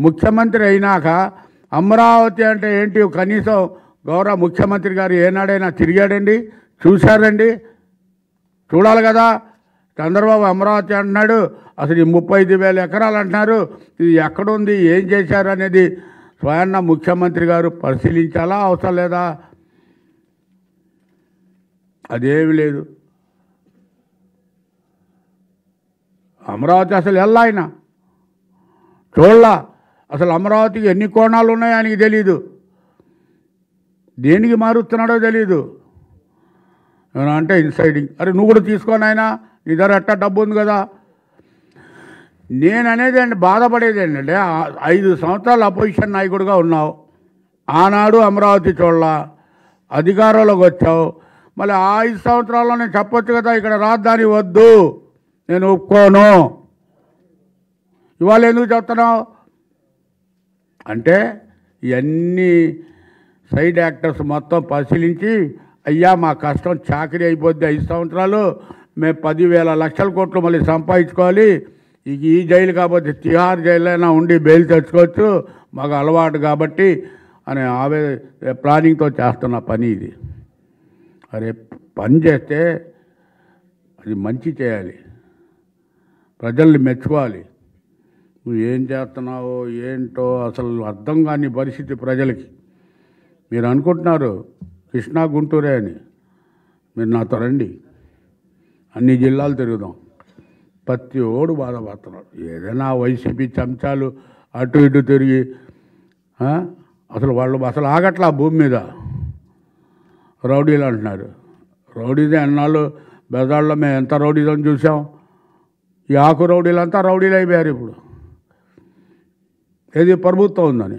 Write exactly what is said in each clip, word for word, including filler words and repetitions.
ముఖ్యమంత్రి అయినాక అమరావతి అంటే ఏంటి కనీసం గౌరవ ముఖ్యమంత్రి గారు ఏనాడైనా తిరిగాడండి, చూశారండి? చూడాలి కదా. చంద్రబాబు అమరావతి అంటున్నాడు, అసలు ఈ ముప్పై ఐదు వేల ఎకరాలు అంటున్నారు, ఇది ఎక్కడుంది, ఏం చేశారు అనేది స్వయాన్న ముఖ్యమంత్రి గారు పరిశీలించాలా అవసరం లేదా? అదేమి లేదు. అమరావతి అసలు ఎలా ఆయన చూడలా. అసలు అమరావతికి ఎన్ని కోణాలు ఉన్నాయో ఆయనకి తెలీదు, దేనికి మారుస్తున్నాడో తెలీదు. అంటే ఇన్సైడింగ్. అరే నువ్వు కూడా తీసుకోని ఆయన, నీ దగ్గర ఎట్టా డబ్బు ఉంది కదా. నేను అనేది అండి, బాధపడేది ఏంటంటే ఐదు సంవత్సరాలు అపోజిషన్ నాయకుడిగా ఉన్నావు, ఆనాడు అమరావతి చూడలా, అధికారంలోకి వచ్చావు, మళ్ళీ ఆ ఐదు సంవత్సరాల్లో నేను చెప్పొచ్చు కదా ఇక్కడ రాజధాని వద్దు, నేను ఒప్పుకోను. ఇవాళ ఎందుకు చెప్తున్నావు అంటే ఇవన్నీ సైడ్ యాక్టర్స్ మొత్తం పరిశీలించి, అయ్యా మా కష్టం చాకరీ అయిపోద్ది, ఐదు సంవత్సరాలు మేము పదివేల లక్షల కోట్లు మళ్ళీ సంపాదించుకోవాలి, ఇక ఈ జైలు కాబట్టి తిహార్ జైలైనా ఉండి బెయిల్ తెచ్చుకోవచ్చు, మాకు అలవాటు కాబట్టి అనే ఆవే ప్లానింగ్తో చేస్తున్న పని ఇది. అరే పని చేస్తే అది మంచి చేయాలి, ప్రజల్ని మెచ్చుకోవాలి. నువ్వు ఏం చేస్తున్నావో ఏంటో అసలు అర్థం కాని పరిస్థితి ప్రజలకి. మీరు అనుకుంటున్నారు కృష్ణా గుంటూరే అని, మీరు నాతో రండి, అన్ని జిల్లాలు తిరుగుదాం, ప్రతి ఓడు బాధపడుతున్నాడు. ఏదైనా వైసీపీ చెంచాలు అటు ఇటు తిరిగి అసలు వాళ్ళు అసలు ఆగట్లా భూమి మీద. రౌడీలు అంటున్నారు, రౌడీదే అన్నాళ్ళు బెదాల్లో మేము ఎంత రౌడీదని చూసాం. ఈ ఆకు రౌడీలంతా రౌడీలు అయిపోయారు ఇప్పుడు, ఏది ప్రభుత్వం ఉందని.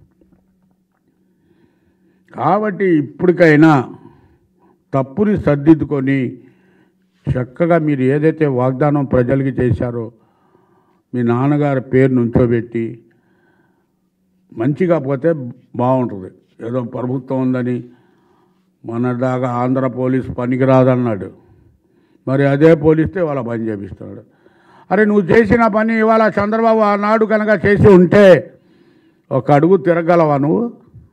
కాబట్టి ఇప్పటికైనా తప్పుని సర్దిద్దుకొని చక్కగా మీరు ఏదైతే వాగ్దానం ప్రజలకి చేశారో మీ నాన్నగారి పేరు నుంచోబెట్టి మంచిగా పోతే బాగుంటుంది. ఏదో ప్రభుత్వం ఉందని మొన్నదాకా ఆంధ్ర పోలీస్ పనికిరాదన్నాడు, మరి అదే పోలీస్తే వాళ్ళ పని చేపిస్తున్నాడు. అరే నువ్వు చేసిన పని ఇవాళ చంద్రబాబు ఆనాడు కనుక చేసి ఉంటే ఒక అడుగు తిరగలవా నువ్వు?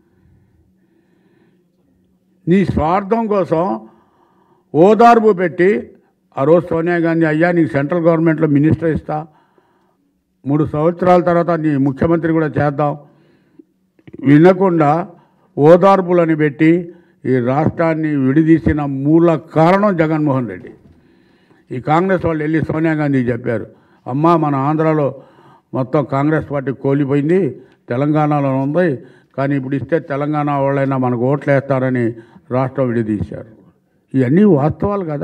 నీ స్వార్థం కోసం ఓదార్పు పెట్టి ఆ రోజు సోనియా గాంధీ, అయ్యా నీకు సెంట్రల్ గవర్నమెంట్లో మినిస్టర్ ఇస్తా, మూడు సంవత్సరాల తర్వాత నీ ముఖ్యమంత్రి కూడా చేద్దాం, వినకుండా ఓదార్పులని పెట్టి ఈ రాష్ట్రాన్ని విడిదీసిన మూల కారణం జగన్మోహన్ రెడ్డి. ఈ కాంగ్రెస్ వాళ్ళు వెళ్ళి సోనియా గాంధీ చెప్పారు, అమ్మా మన ఆంధ్రాలో మొత్తం కాంగ్రెస్ పార్టీ కోల్పోయింది, తెలంగాణలో ఉంది, కానీ ఇప్పుడు ఇస్తే తెలంగాణ వాళ్ళైనా మనకు ఓట్లు వేస్తారని రాష్ట్రం విడిదీశారు. ఇవన్నీ వాస్తవాలు కదా.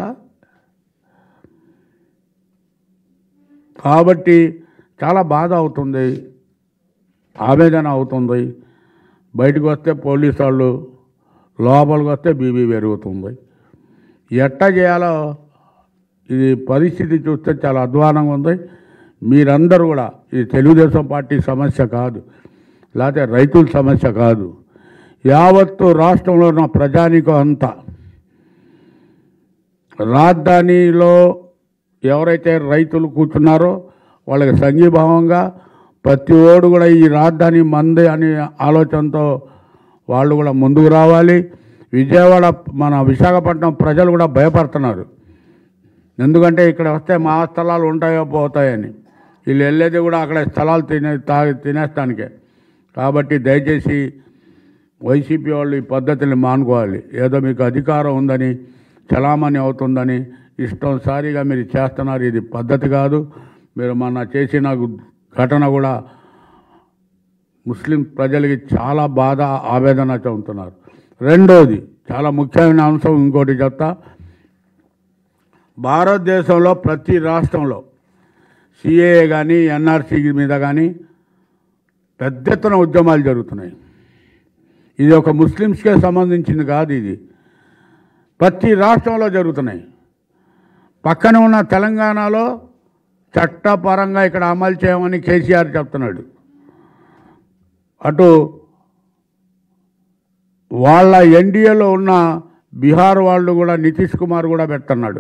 కాబట్టి చాలా బాధ అవుతుంది, ఆవేదన అవుతుంది. బయటకు వస్తే పోలీసు వాళ్ళు, లోపలికి వస్తే బీబీ పెరుగుతుంది. ఎట్టా చేయాలో ఇది పరిస్థితి చూస్తే చాలా అధ్వానంగా ఉంది. మీరందరూ కూడా, ఇది తెలుగుదేశం పార్టీ సమస్య కాదు, లేకపోతే రైతుల సమస్య కాదు, యావత్తు రాష్ట్రంలో ఉన్న ప్రజానీకం అంతా రాజధానిలో ఎవరైతే రైతులు కూర్చున్నారో వాళ్ళకి సంఘీభావంగా ప్రతి ఓడు కూడా ఈ రాజధాని మంది అనే ఆలోచనతో వాళ్ళు కూడా ముందుకు రావాలి. విజయవాడ మన విశాఖపట్నం ప్రజలు కూడా భయపడుతున్నారు, ఎందుకంటే ఇక్కడ వస్తే మా స్థలాలు ఉంటాయో పోతాయని. వీళ్ళు వెళ్ళేది కూడా అక్కడ స్థలాలు తినే తా తినేస్తానికే. కాబట్టి దయచేసి వైసీపీ వాళ్ళు ఈ పద్ధతిని మానుకోవాలి. ఏదో మీకు అధికారం ఉందని, చలామణి అవుతుందని ఇష్టం సారిగా మీరు చేస్తున్నారు, ఇది పద్ధతి కాదు. మీరు మొన్న చేసిన ఘటన కూడా ముస్లిం ప్రజలకి చాలా బాధ, ఆవేదన చెందుతున్నారు. రెండోది చాలా ముఖ్యమైన అంశం ఇంకోటి చెప్తా. భారతదేశంలో ప్రతి రాష్ట్రంలో సిఏఏ కానీ ఎన్ఆర్సీ మీద కానీ పెద్ద ఎత్తున ఉద్యమాలు జరుగుతున్నాయి. ఇది ఒక ముస్లిమ్స్కే సంబంధించింది కాదు, ఇది ప్రతి రాష్ట్రంలో జరుగుతున్నాయి. పక్కన ఉన్న తెలంగాణలో చట్టపరంగా ఇక్కడ అమలు చేయమని కేసీఆర్ చెప్తున్నాడు. అటు వాళ్ళ ఎన్డీఏలో ఉన్న బీహార్ వాళ్ళు కూడా నితీష్ కుమార్ కూడా పెడుతున్నాడు,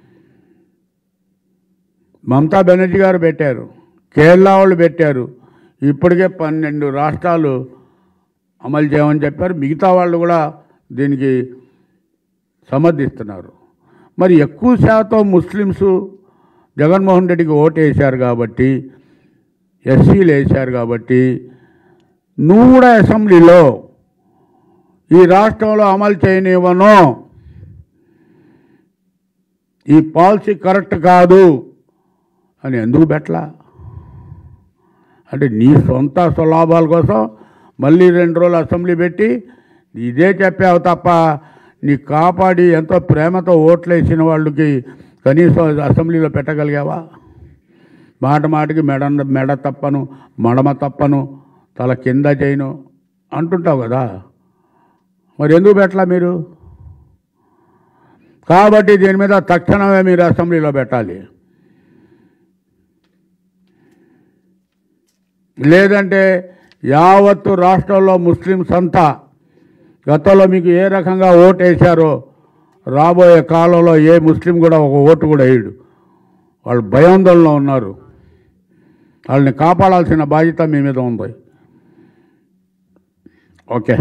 మమతా బెనర్జీ గారు పెట్టారు, కేరళ వాళ్ళు పెట్టారు. ఇప్పటికే పన్నెండు రాష్ట్రాలు అమలు చేయమని చెప్పారు. మిగతా వాళ్ళు కూడా దీనికి సమర్థిస్తున్నారు. మరి ఎక్కువ శాతం ముస్లిమ్స్ జగన్మోహన్ రెడ్డికి ఓటు వేశారు కాబట్టి, ఎస్సీలు వేశారు కాబట్టి, నువ్వు కూడా అసెంబ్లీలో ఈ రాష్ట్రంలో అమలు చేయనివ్వను, ఈ పాలసీ కరెక్ట్ కాదు అని ఎందుకు పెట్టలా? అంటే నీ సొంత స్వలాభాల కోసం మళ్ళీ రెండు రోజులు అసెంబ్లీ పెట్టి ఇదే చెప్పావు తప్ప నీ కాపాడి ఎంతో ప్రేమతో ఓట్లు వేసిన వాళ్ళకి కనీసం అసెంబ్లీలో పెట్టగలిగావా? మాట మాటకి మెడ మెడ తప్పను, మడమ తప్పను, తల కింద చేయను అంటుంటావు కదా, మరి ఎందుకు పెట్టలా మీరు? కాబట్టి దీని మీద తక్షణమే మీరు అసెంబ్లీలో పెట్టాలి. లేదంటే యావత్తు రాష్ట్రంలో ముస్లిమ్స్ అంతా గతంలో మీకు ఏ రకంగా ఓటు వేశారో రాబోయే కాలంలో ఏ ముస్లిం కూడా ఒక ఓటు కూడా వేయడు. వాళ్ళు భయాందోళనలో ఉన్నారు. వాళ్ళని కాపాడాల్సిన బాధ్యత మీ మీద ఉంది. ఓకే.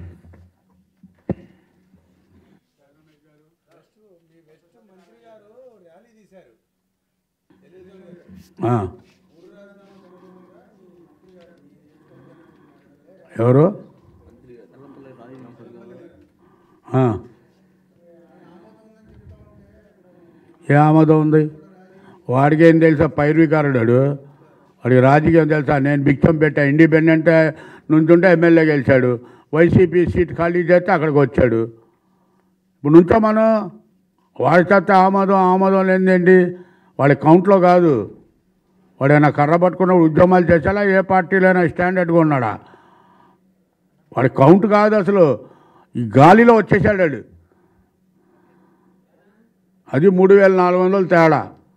ఎవరు? ఏ ఆమోదం ఉంది? వాడికి ఏం తెలుసా? పైరువికారుడాడు, వాడికి రాజకీయం తెలుసా? నేను భిక్షం పెట్టా, ఇండిపెండెంట్ నుంచుంటే ఎమ్మెల్యే గెలిచాడు, వైసీపీ సీట్ ఖాళీ చేస్తే అక్కడికి వచ్చాడు. ఇప్పుడు నుంచో మనం వాడి చేత ఆమోదం ఆమోదం లేదేంటి? వాడి కౌంట్లో కాదు. వాడైనా కర్ర పట్టుకున్న ఉద్యమాలు చేసేలా ఏ పార్టీలైనా స్టాండర్డ్గా ఉన్నాడా? వాడి కౌంట్ కాదు అసలు, ఈ గాలిలో వచ్చేసాడు వాడు. అది మూడు వేల నాలుగు వందలు తేడా.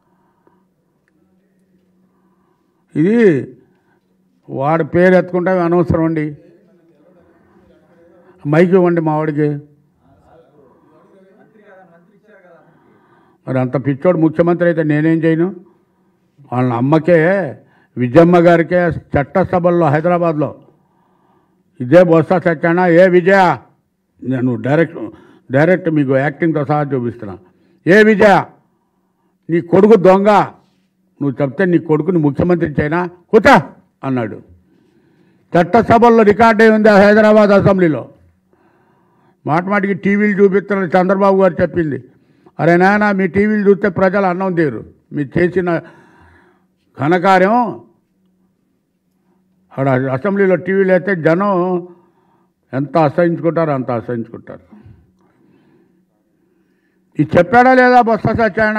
ఇది వాడి పేరు ఎత్తుకుంటే అనవసరం అండి. మైక్ ఇవ్వండి మా వాడికి. మరి అంత పిచ్చోడు ముఖ్యమంత్రి అయితే నేనేం చేయను? వాళ్ళ అమ్మకే, విజయమ్మ గారికే చట్టసభల్లో హైదరాబాద్లో ఇదే బొత్స సత్యాన, ఏ విజయ, నేను డైరెక్ట్ డైరెక్ట్ మీకు యాక్టింగ్తో సహా చూపిస్తున్నా, ఏ విజయ నీ కొడుకు దొంగ, నువ్వు చెప్తే నీ కొడుకుని ముఖ్యమంత్రి చేయనా కూతా అన్నాడు. చట్టసభల్లో రికార్డ్ అయి ఉంది హైదరాబాద్ అసెంబ్లీలో. మాట మాటికి టీవీలు చూపిస్తున్న చంద్రబాబు గారు చెప్పింది, అరే నాయన మీ టీవీలు చూస్తే ప్రజలు అన్నం తీరు, మీరు చేసిన ఘనకార్యం అక్కడ అసెంబ్లీలో టీవీలు అయితే జనం ఎంత అసహించుకుంటారో అంత అసహించుకుంటారు. ఇది చెప్పాడా లేదా బొత్స సత్యాన?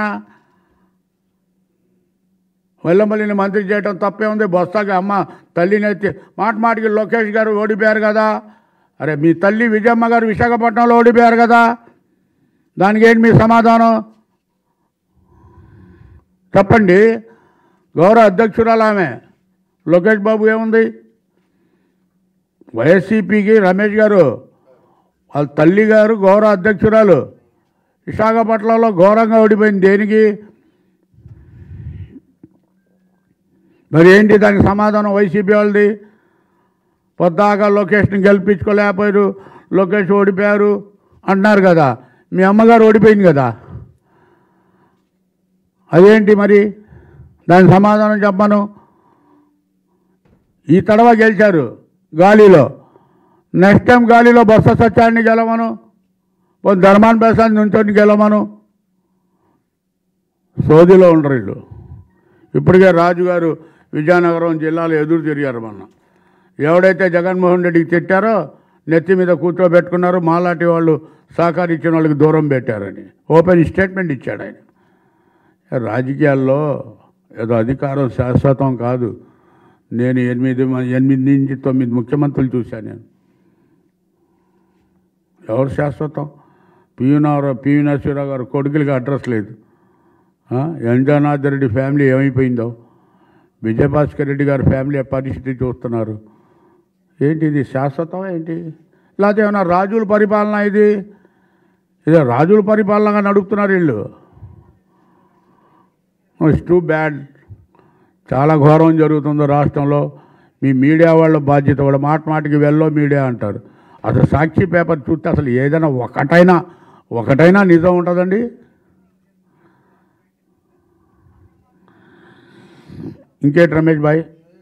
వెల్లంపల్లిని మంత్రి చేయడం తప్పే ఉంది. బొత్సకి అమ్మ తల్లిని అయితే మాట మాటికి లోకేష్ గారు ఓడిపోయారు కదా, అరే మీ తల్లి విజయమ్మ గారు విశాఖపట్నంలో ఓడిపోయారు కదా, దానికి ఏంటి మీ సమాధానం చెప్పండి. గౌరవ అధ్యక్షురాలు ఆమె, లోకేష్ బాబు ఏముంది? వైఎస్సీపీకి రమేష్ గారు వాళ్ళ తల్లి గారు గౌరవ అధ్యక్షురాలు విశాఖపట్నంలో ఘోరంగా ఓడిపోయింది. దేనికి? మరి ఏంటి దానికి సమాధానం వైసీపీ వాళ్ళది? పొద్దాక లోకేష్ని గెలిపించుకోలేకపోయారు, లోకేష్ ఓడిపోయారు అంటున్నారు కదా, మీ అమ్మగారు ఓడిపోయింది కదా, అదేంటి మరి? దానికి సమాధానం చెప్పను. ఈ తడవ గెలిచారు గాలిలో, నెక్స్ట్ టైం గాలిలో బొత్స సత్యాన్ని గెలవను, ధర్మాన్ ప్రసాద్ నుంచొని గెలవను. సోదిలో ఉండరు వీళ్ళు. ఇప్పటికే రాజుగారు విజయనగరం జిల్లాలో ఎదురు తిరిగారు. మొన్న ఎవడైతే జగన్మోహన్ రెడ్డికి తిట్టారో నెత్తి మీద కూర్చోబెట్టుకున్నారు, మాలాంటి వాళ్ళు సహకరించిన వాళ్ళకి దూరం పెట్టారని ఓపెన్ స్టేట్మెంట్ ఇచ్చాడు ఆయన. రాజకీయాల్లో ఏదో అధికారం శాశ్వతం కాదు. నేను ఎనిమిది ఎనిమిది నుంచి తొమ్మిది ముఖ్యమంత్రులు చూశాను నేను. ఎవరు శాశ్వతం? పియునారావు పివి నరసింహరావు గారు కొడుకులకి అడ్రస్ లేదు. ఎంజనాథ్ రెడ్డి ఫ్యామిలీ ఏమైపోయిందో, విజయభాస్కర్ రెడ్డి గారి ఫ్యామిలీ పరిస్థితి చూస్తున్నారు. ఏంటి ఇది శాశ్వతం ఏంటి? లేకపోతే ఏమన్నా రాజుల పరిపాలన? ఇది ఇదే రాజుల పరిపాలనగా నడుపుతున్నారు వీళ్ళు. It's too bad. చాలా ఘోరం జరుగుతుందో రాష్ట్రంలో. మీ మీడియా వాళ్ళ బాధ్యత. వాళ్ళ మాట మాటికి వెళ్ళో మీడియా అంటారు. అసలు సాక్షి పేపర్ చూస్తే అసలు ఏదైనా ఒకటైనా ఒకటైనా నిజం ఉంటుందండి? ఇంకేంటి రమేష్ భాయ్?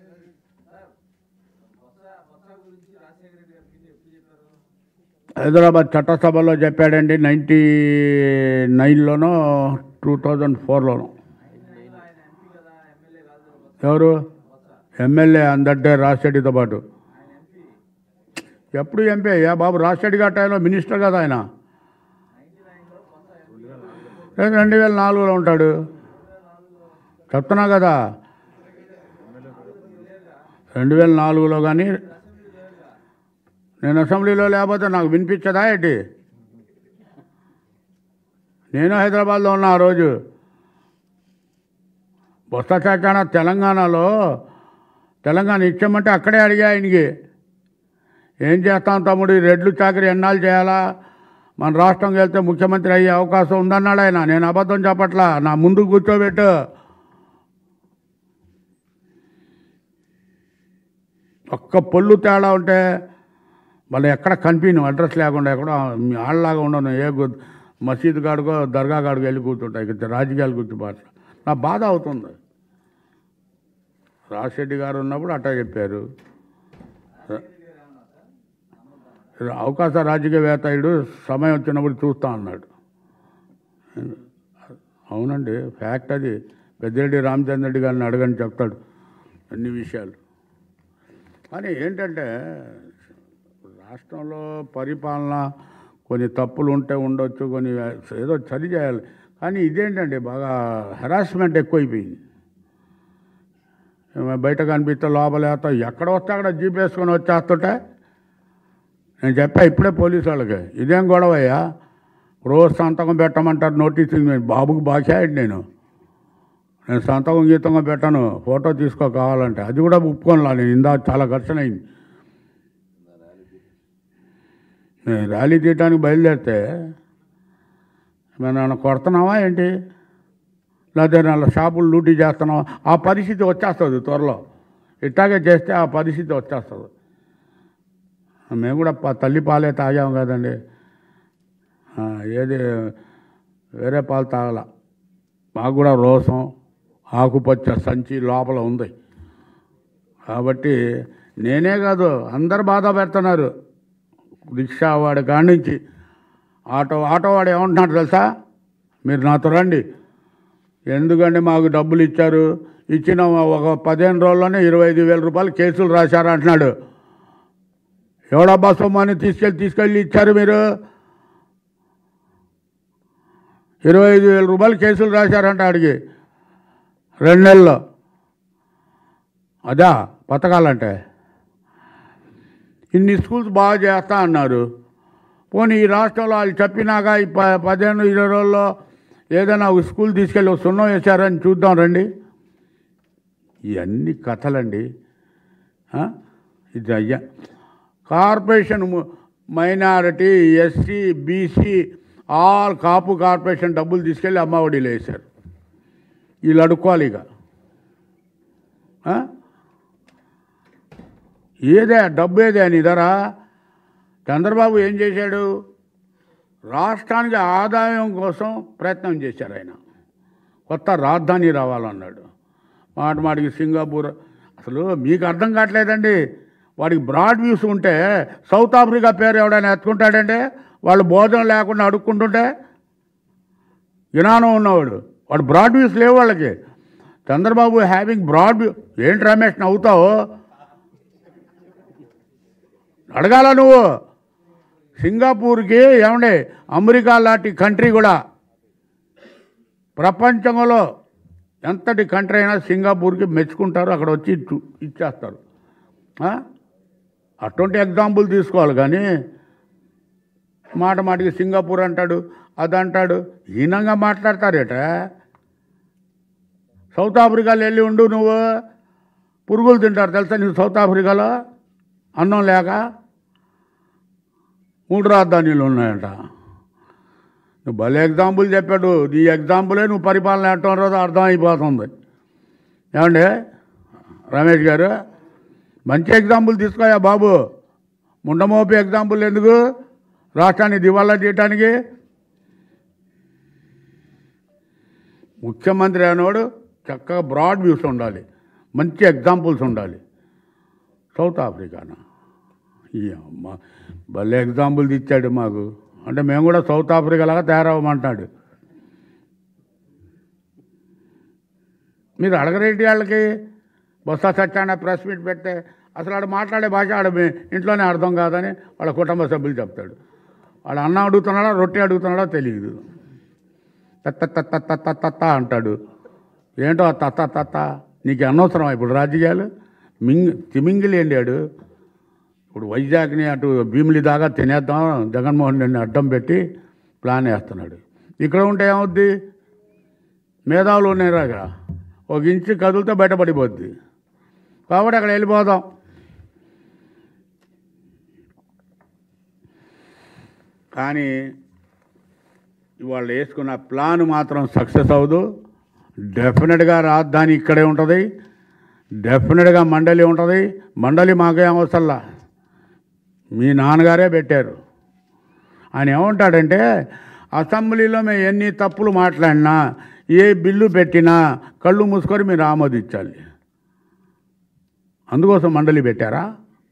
హైదరాబాద్ చట్టసభలో చెప్పాడండి, నైంటీ నైన్లోనో టూ థౌజండ్ ఫోర్లోనో. ఎవరు ఎమ్మెల్యే అందట్టే రాజశెట్టితో పాటు? ఎప్పుడు ఎంపీ అయ్యా బాబు? రాజశెట్టి గారి టైంలో మినిస్టర్ కదా ఆయన. రెండు వేల నాలుగులో ఉంటాడు చెప్తున్నా కదా. రెండు వేల నాలుగులో కానీ నేను అసెంబ్లీలో లేకపోతే నాకు వినిపించదా ఏంటి? నేను హైదరాబాద్లో ఉన్నా ఆ రోజు. బొత్స సత్యనారాయణ తెలంగాణలో తెలంగాణ ఇచ్చామంటే అక్కడే అడిగా ఆయనకి, ఏం చేస్తాం తమ్ముడు, ఈ రెడ్లు చాకరీ ఎన్నాళ్ళు చేయాలా, మన రాష్ట్రంకి వెళ్తే ముఖ్యమంత్రి అయ్యే అవకాశం ఉందన్నాడు ఆయన. నేను అబద్ధం చెప్పట్లా, నా ముందుకు కూర్చోబెట్టు. ఒక్క పొల్లు తేడా ఉంటే మళ్ళీ ఎక్కడ కనిపించను, అడ్రస్ లేకుండా ఎక్కడ ఆళ్ళలాగా ఉండను. ఏ మసీదు కాడుకో దర్గా కాడుకో వెళ్ళి కూర్చుంటాయి. ఇక్కడ రాజకీయాలు కూర్చుబాటు నా బాధ అవుతుంది. రాజశెట్టి గారు ఉన్నప్పుడు అట్టా చెప్పారు. అవకాశ రాజకీయవేత్తయుడు సమయం వచ్చినప్పుడు చూస్తా అన్నాడు. అవునండి, ఫ్యాక్ట్ అది. పెద్దిరెడ్డి రామచంద్ర రెడ్డి గారిని అడగని చెప్తాడు అన్ని విషయాలు. కానీ ఏంటంటే రాష్ట్రంలో పరిపాలన కొన్ని తప్పులు ఉంటే ఉండొచ్చు, కొన్ని ఏదో సరి చేయాలి. కానీ ఇదేంటండి బాగా హెరాస్మెంట్ ఎక్కువైపోయింది. బయట కనిపిస్తే లోపలేస్తా, ఎక్కడ వస్తే అక్కడ జీప్ వేసుకొని వచ్చేస్తుంటే నేను చెప్పా ఇప్పుడే పోలీసు వాళ్ళకి, ఇదేం గొడవయ్యా, రోజు సంతకం పెట్టమంటారు నోటీసు. బాబుకు బాషాయండి నేను నేను సంతకం గీతంగా పెట్టాను, ఫోటో తీసుకో కావాలంటే. అది కూడా ఒప్పుకోనులా నేను. ఇందా చాలా ఘర్షణ అయింది. నేను ర్యాలీ తీయటానికి బయలుదేరితే మేము కొడుతున్నావా ఏంటి, లేదా నల్ల షాపులు లూటీ చేస్తున్నావా? ఆ పరిస్థితి వచ్చేస్తుంది త్వరలో. ఇట్టాగే చేస్తే ఆ పరిస్థితి వచ్చేస్తుంది. మేము కూడా తల్లి పాలే తాగాము కదండి, ఏది వేరే పాలు తాగల. మాకు కూడా రోసం ఆకుపచ్చ సంచి లోపల ఉంది. కాబట్టి నేనే కాదు అందరు బాధ పెడుతున్నారు. రిక్షా వాడి కాడి నుంచి ఆటో ఆటో వాడు ఏమంటున్నాడు తెలుసా, మీరు నాతో రండి, ఎందుకంటే మాకు డబ్బులు ఇచ్చారు, ఇచ్చిన ఒక పదిహేను రోజుల్లోనే ఇరవై ఐదు వేల రూపాయలు కేసులు రాశారు అంటున్నాడు. ఎవడబ్బా సొమ్మని తీసుకెళ్ళి తీసుకెళ్ళి ఇచ్చారు మీరు? ఇరవై ఐదు వేల రూపాయలు కేసులు రాశారంట అడిగి రెండు నెలల్లో. అదా పథకాలంటే? ఇన్ని స్కూల్స్ బాగా చేస్తా అన్నారు. పోనీ ఈ రాష్ట్రంలో వాళ్ళు చెప్పినాక ఈ ప పదిహేను ఇరవై రోజుల్లో ఏదైనా ఒక స్కూల్ తీసుకెళ్ళి ఒక సున్నం వేశారని చూద్దాం రండి. ఇవన్నీ కథలండి. ఇది అయ్యా corporation minority SC BC all Kapu corporation డబ్బులు తీసుకెళ్ళి అమ్మఒడిలో వేశారు. వీళ్ళు అడుక్కోవాలి ఇక. ఏదే డబ్బు ఏదే అని ఇదరా? చంద్రబాబు ఏం చేశాడు? రాష్ట్రానికి ఆదాయం కోసం ప్రయత్నం చేశారు ఆయన. కొత్త రాజధాని రావాలన్నాడు. మాట మాటికి సింగపూర్. అసలు మీకు అర్థం కావట్లేదండి. వాడికి బ్రాడ్ వ్యూస్ ఉంటే సౌత్ ఆఫ్రికా పేరు ఎవడైనా ఎత్తుకుంటాడంటే, వాళ్ళు భోజనం లేకుండా అడుక్కుంటుంటే జ్ఞానం ఉన్నవాడు. వాడు బ్రాడ్ వ్యూస్ లేవు వాళ్ళకి. Chandrababu having broad view. ఏంటి రమేష్ నవ్వుతావు? అడగాల నువ్వు. సింగపూర్కి ఏమండే అమెరికా లాంటి కంట్రీ కూడా ప్రపంచంలో ఎంతటి కంట్రీ అయినా సింగపూర్కి మెచ్చుకుంటారు, అక్కడ వచ్చి ఇచ్చేస్తారు. అటువంటి ఎగ్జాంపుల్ తీసుకోవాలి. కానీ మాట మాటికి సింగపూర్ అంటాడు, అది అంటాడు. హీనంగా మాట్లాడతారేట. సౌత్ ఆఫ్రికాలో వెళ్ళి ఉండు నువ్వు, పురుగులు తింటారు తెలుసా నువ్వు సౌత్ ఆఫ్రికాలో అన్నం లేక. మూడు రాజధానులు ఉన్నాయంట. నువ్వు భలే ఎగ్జాంపుల్ చెప్పాడు. ఈ ఎగ్జాంపులే నువ్వు పరిపాలన ఎట్టం రోజు అర్థమైపోతుంది. ఏమండి రమేష్ గారు, మంచి ఎగ్జాంపుల్ తీసుకోయా బాబు. ముండమోపి ఎగ్జాంపుల్ ఎందుకు రాష్ట్రాన్ని దివాలా చేయటానికి? ముఖ్యమంత్రి అనేవాడు చక్కగా బ్రాడ్ వ్యూస్ ఉండాలి, మంచి ఎగ్జాంపుల్స్ ఉండాలి. సౌత్ ఆఫ్రికానా ఈ అమ్మ భలే ఎగ్జాంపుల్స్ ఇచ్చాడు మాకు. అంటే మేము కూడా సౌత్ ఆఫ్రికా లాగా తయారవ్వమంటాడు. మీరు అడగరేంటి వాళ్ళకి? బొత్స సత్యానారాయణ ప్రెస్ మీట్ పెడితే అసలు ఆడ మాట్లాడే భాష ఆడ ఇంట్లోనే అర్థం కాదని వాళ్ళ కుటుంబ సభ్యులు చెప్తాడు. వాడు అన్నం అడుగుతున్నాడా రొట్టె అడుగుతున్నాడో తెలియదు. తత్త తత్త తత్త తత్త అంటాడు. ఏంటో ఆ తత్త తత్త నీకు అనవసరం ఇప్పుడు రాజకీయాలు. మింగ్ తిమింగిలి ఏండాడు ఇప్పుడు వైజాగ్ని అటు భీమిలి దాకా తినేద్దాం జగన్మోహన్ రెడ్డిని అడ్డం పెట్టి ప్లాన్ వేస్తున్నాడు. ఇక్కడ ఉంటే ఏమవుద్ది? మేధావులు ఉన్నాయి అక్కడ, ఒక ఇంచు కదులుతో బయటపడిపోద్ది. కాబట్టి అక్కడ వెళ్ళిపోదాం. కానీ ఇవాళ వేసుకున్న ప్లాన్ మాత్రం సక్సెస్ అవ్వదు. డెఫినెట్గా రాజధాని ఇక్కడే ఉంటుంది, డెఫినెట్గా మండలి ఉంటుంది. మండలి మాకేం అవసరంలా, మీ నాన్నగారే పెట్టారు. ఆయన ఏమంటాడంటే అసెంబ్లీలో మేము ఎన్ని తప్పులు మాట్లాడినా ఏ బిల్లు పెట్టినా కళ్ళు మూసుకొని మీరు ఆమోదించాలి. అందుకోసం మండలి పెట్టారా?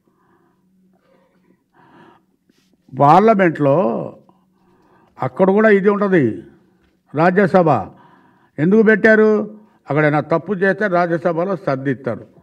పార్లమెంట్లో అక్కడ కూడా ఇది ఉంటుంది. రాజ్యసభ ఎందుకు పెట్టారు? అక్కడ తప్పు చేస్తే రాజ్యసభలో సర్దిస్తారు.